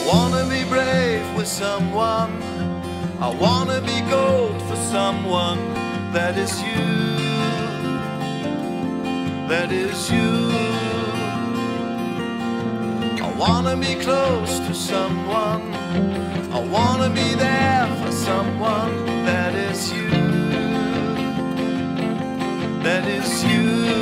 wanna be brave with someone. I wanna be gold for someone. That is you. That is you. I wanna be close to someone. I wanna be there for someone. That is you. That is you.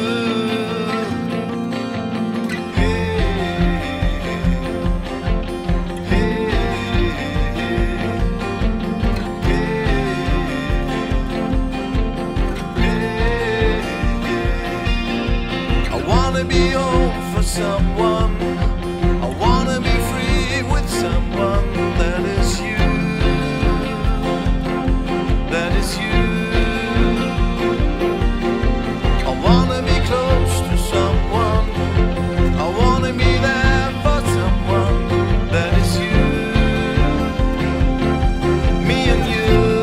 Be home for someone. I wanna be free with someone. That is you. That is you. I wanna be close to someone. I wanna be there for someone. That is you. Me and you.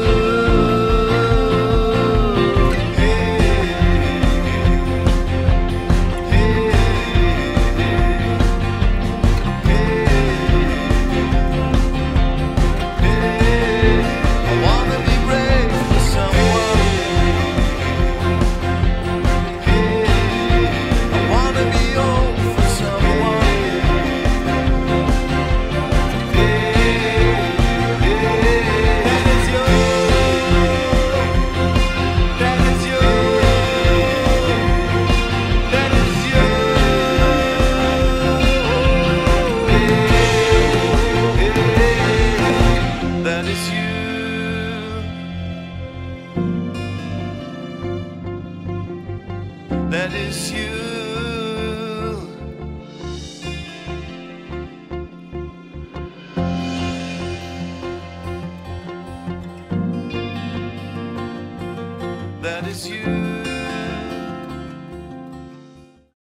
That is you. That is you.